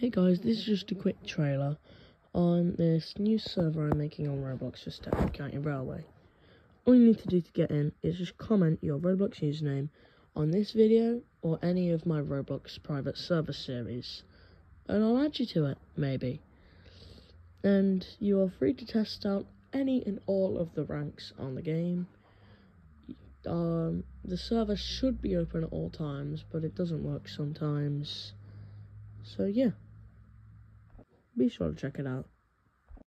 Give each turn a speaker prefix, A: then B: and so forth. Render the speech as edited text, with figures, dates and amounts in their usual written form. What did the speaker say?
A: Hey guys, this is just a quick trailer on this new server I'm making on Roblox for Stepford County Railway. All you need to do to get in is just comment your Roblox username on this video or any of my Roblox private server series, and I'll add you to it, maybe. And you are free to test out any and all of the ranks on the game. The server should be open at all times, but it doesn't work sometimes. So yeah, be sure to check it out.